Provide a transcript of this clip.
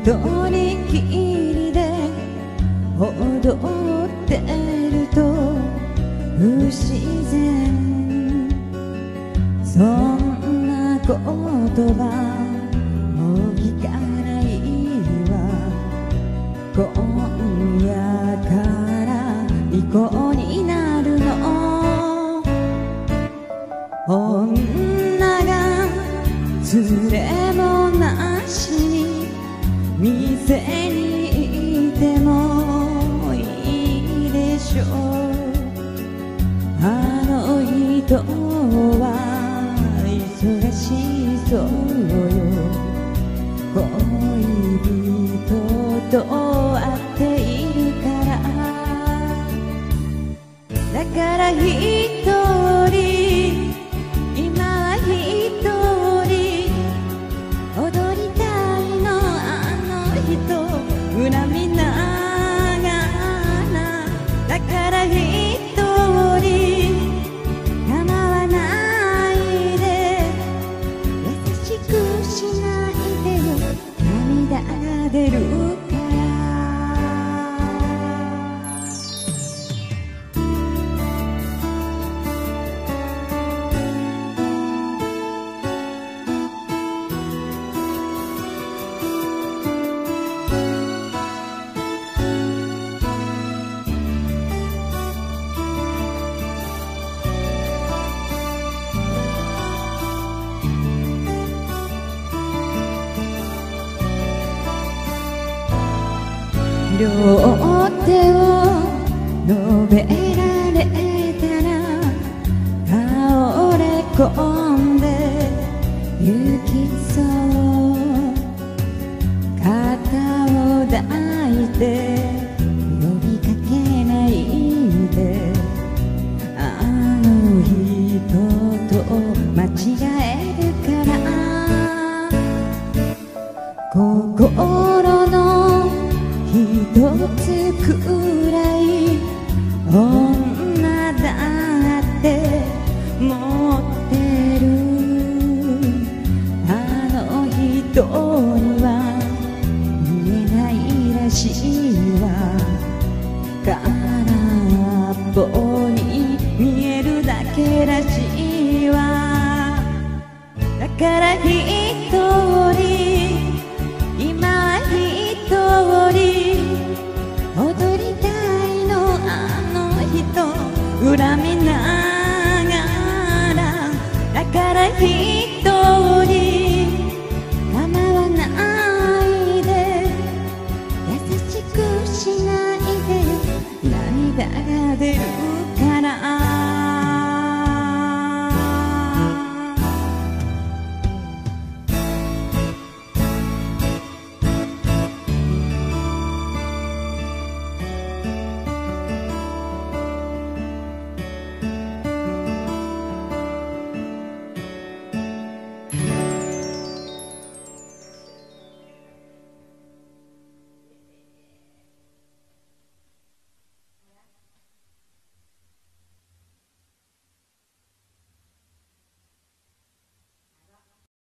一人きりで踊ってると不自然。そんな言葉もう聞かないわ。今夜から離婚になるの。女が連れもなしに店にいてもいいでしょう。あの人は忙しそうよ。恋人と会っているから。だから一人今は一人踊りたいの。あの人恨みながら。だから一人構わないで優しくしないでよ。涙が出るから。両手を述べられたら倒れ込んで行きそう。肩を抱いて呼びかけないで。あの人と間違えるから。心の一つくらい女だって持ってる。あの人には見えないらしいわ。空っぽに見えるだけらしいわ。だから一人今は一人踊りたいの。あの人恨みながら。だから一人構わないで優しくしないで。涙が出る